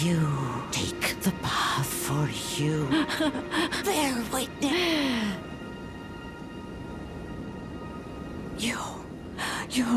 You take the path for you. Bear witness. You're...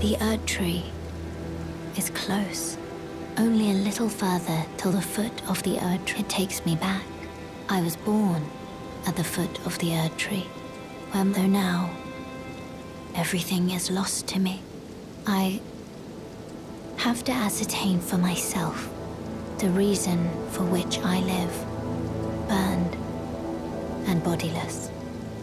The Erd Tree is close. Only a little further till the foot of the Erd Tree. It takes me back. I was born at the foot of the Erd Tree, where though now everything is lost to me. I have to ascertain for myself the reason for which I live, burned and bodiless.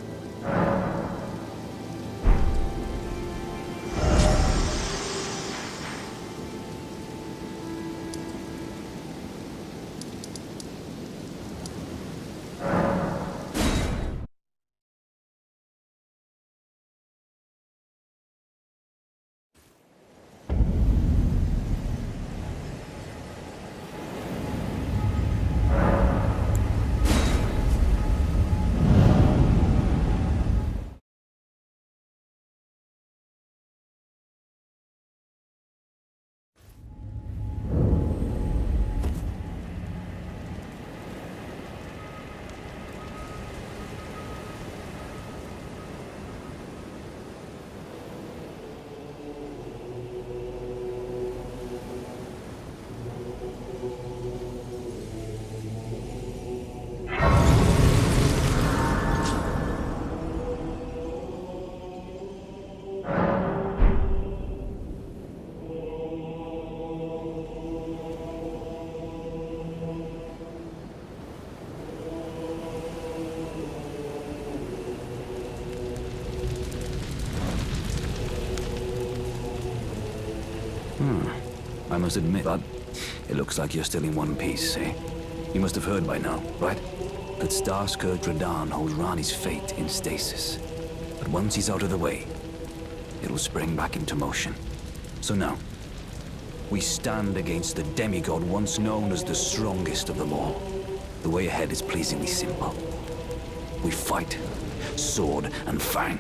I must admit, but it looks like you're still in one piece, eh? You must have heard by now, right? That star-scourged redahn holds Ranni's fate in stasis. But once he's out of the way, it'll spring back into motion. So now, we stand against the demigod once known as the strongest of them all. The way ahead is pleasingly simple. We fight, sword and fang.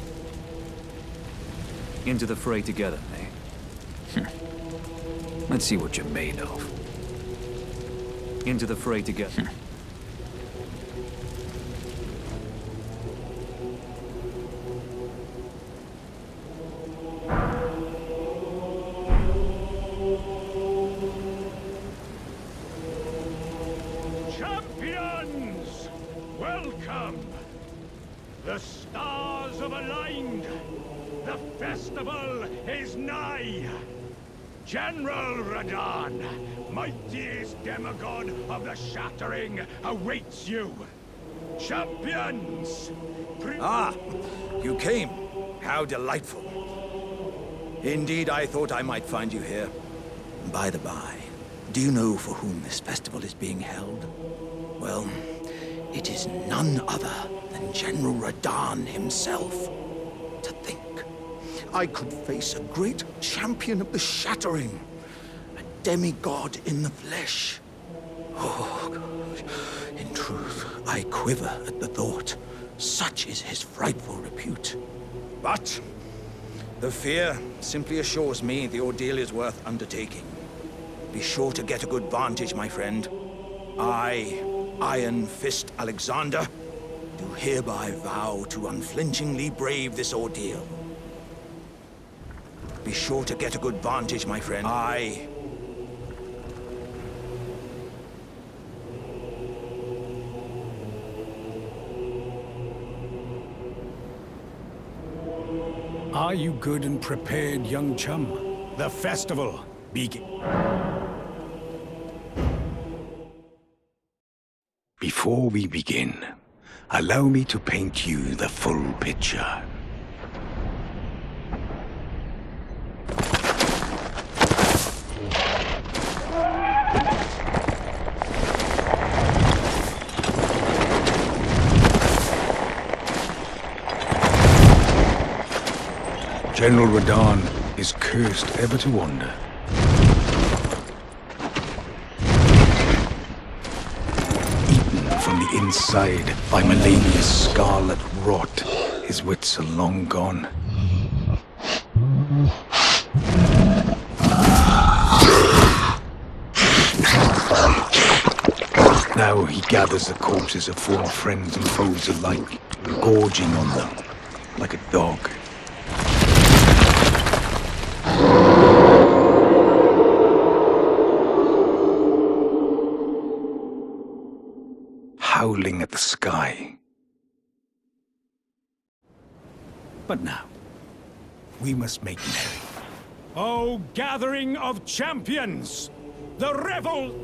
Into the fray together, eh? Let's see what you're made of. Into the fray together. Champions! Welcome! The stars have aligned. The festival is nigh. General Redahn, mightiest demigod of the Shattering, awaits you. Champions! You came. How delightful. Indeed, I thought I might find you here. By the by, do you know for whom this festival is being held? Well, it is none other than General Redahn himself. To think, I could face a great champion of the Shattering, a demigod in the flesh. Oh, gosh. In truth, I quiver at the thought. Such is his frightful repute. But the fear simply assures me the ordeal is worth undertaking. Be sure to get a good vantage, my friend. I, Iron Fist Alexander, do hereby vow to unflinchingly brave this ordeal. Be sure to get a good vantage, my friend. Are you good and prepared, young chum? The festival begins. Before we begin, allow me to paint you the full picture. General Redahn is cursed ever to wander. Eaten from the inside by Melania's scarlet rot, his wits are long gone. Now he gathers the corpses of fallen friends and foes alike, gorging on them like a dog. howling at the sky. But now, we must make merry. O gathering of champions! The revel!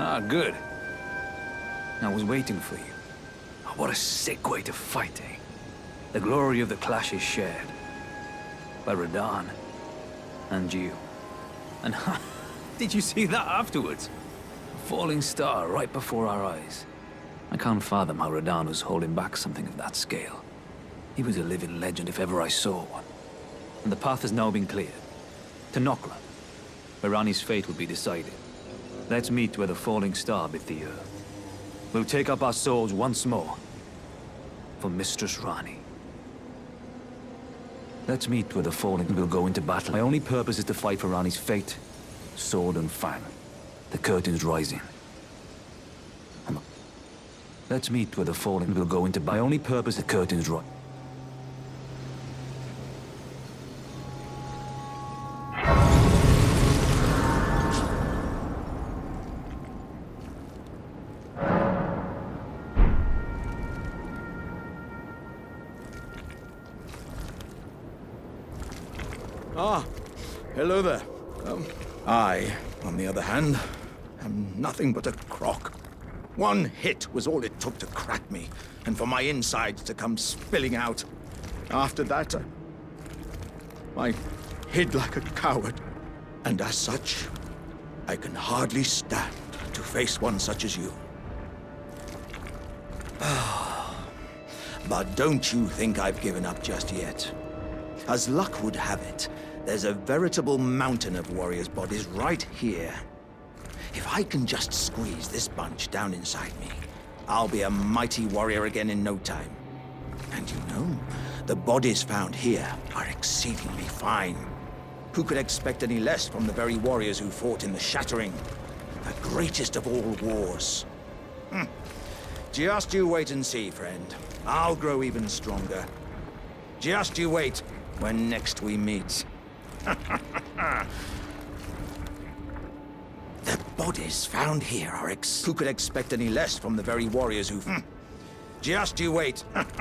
Ah, good. I was waiting for you. Oh, what a sick way to fight, eh? The glory of the clash is shared. By redahn. And you. And did you see that afterwards? A falling star right before our eyes. I can't fathom how redahn was holding back something of that scale. He was a living legend if ever I saw one. And the path has now been cleared. To Nokla, where Ranni's fate will be decided. Let's meet where the falling star bit the earth. We'll take up our swords once more. For Mistress Ranni. Let's meet where the falling will go into battle. My only purpose is to fight for Ranni's fate. Sword and fang. The curtain's rising. Let's meet where the falling will go into battle. My only purpose is the curtain's rising. Ah, hello there. I, on the other hand, am nothing but a crock. One hit was all it took to crack me, and for my insides to come spilling out. After that, I hid like a coward. And as such, I can hardly stand to face one such as you. But don't you think I've given up just yet. As luck would have it, there's a veritable mountain of warriors' bodies right here. If I can just squeeze this bunch down inside me, I'll be a mighty warrior again in no time. And you know, the bodies found here are exceedingly fine. Who could expect any less from the very warriors who fought in the Shattering, the greatest of all wars? Just you wait and see, friend. I'll grow even stronger. Just you wait when next we meet. The bodies found here are who could expect any less from the very warriors who... Just you wait.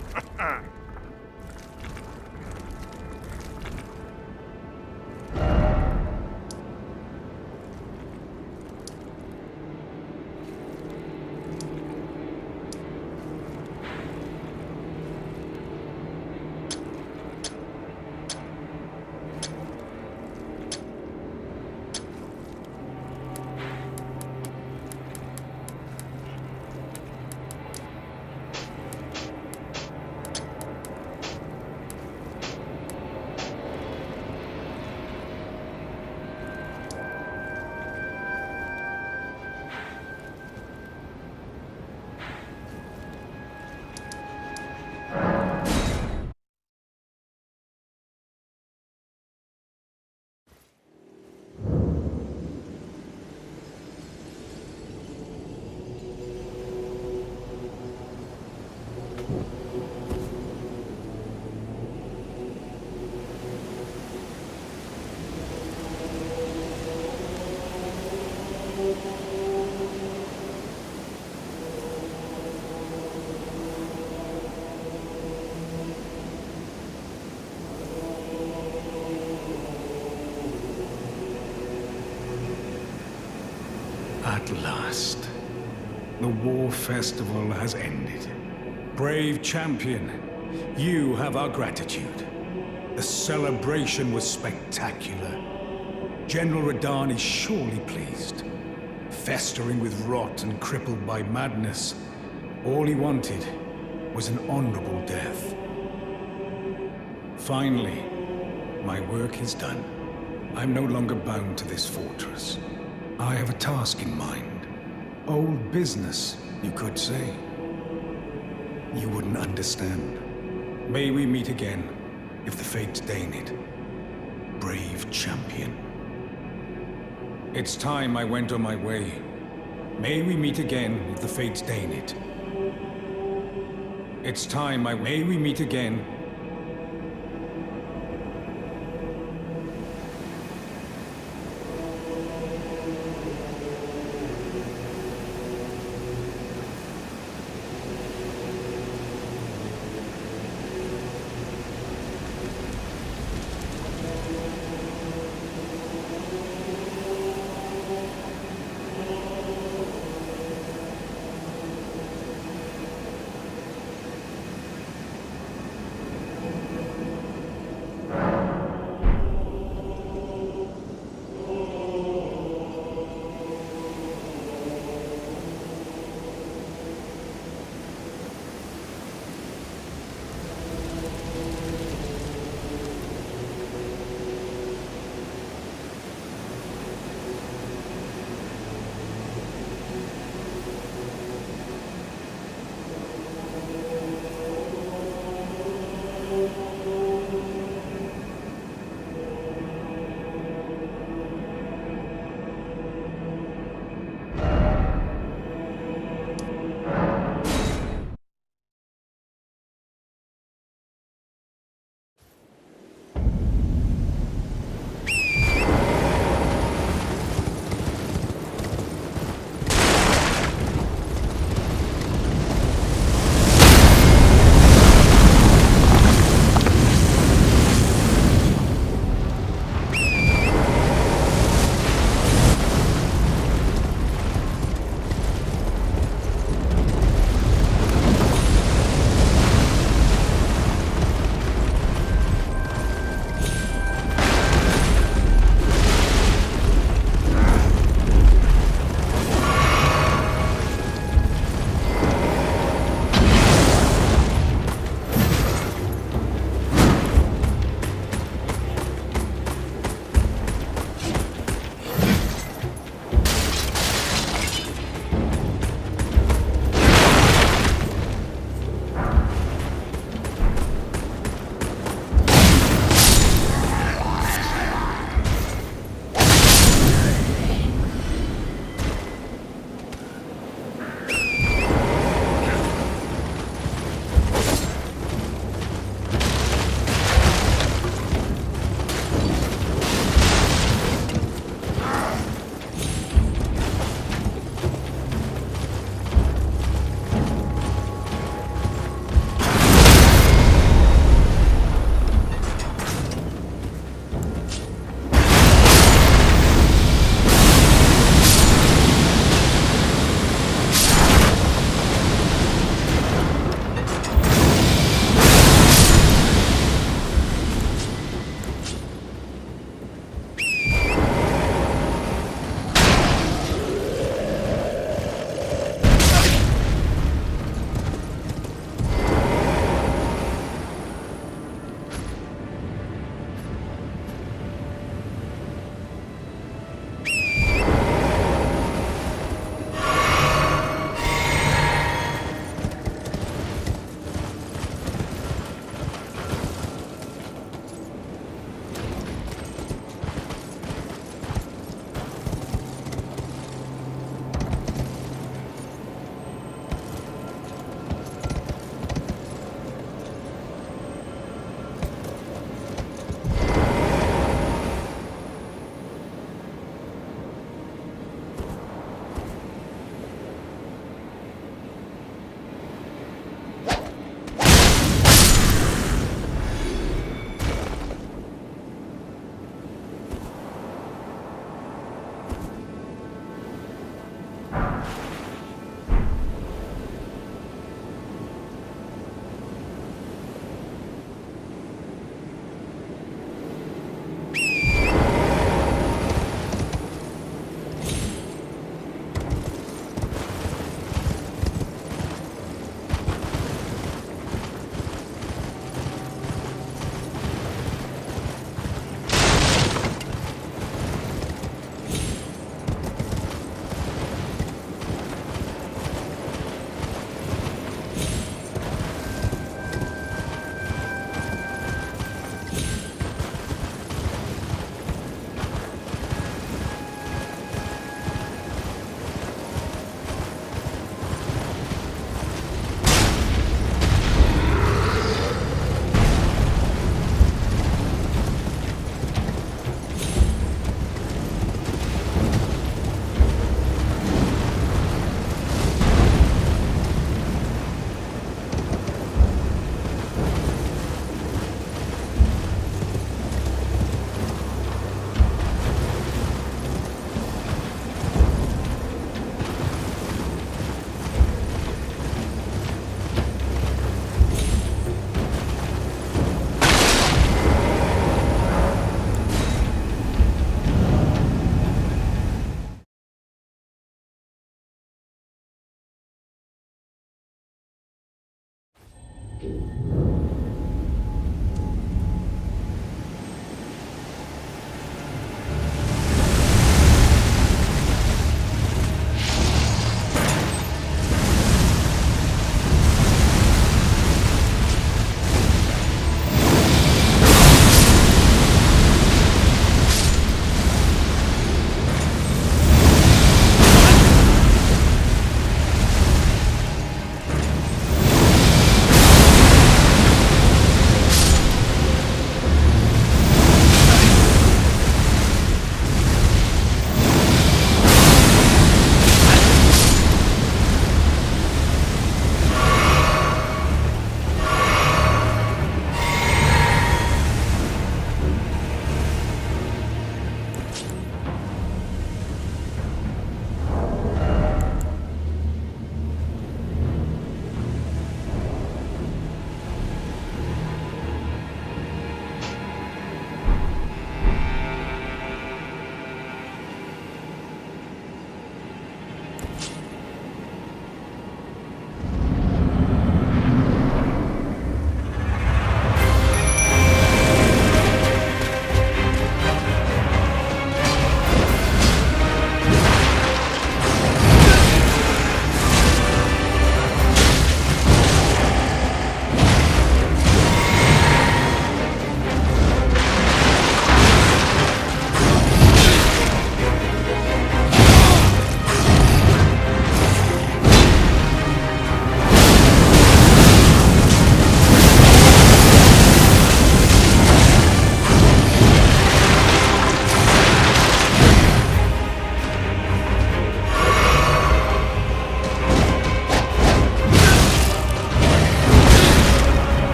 At last, the war festival has ended. Brave champion, you have our gratitude. The celebration was spectacular. General redahn is surely pleased. Festering with rot and crippled by madness, all he wanted was an honorable death. Finally, my work is done. I'm no longer bound to this fortress. I have a task in mind. Old business, you could say. You wouldn't understand. May we meet again, if the fates deign it. Brave champion. It's time I went on my way. May we meet again, if the fates deign it. It's time may we meet again,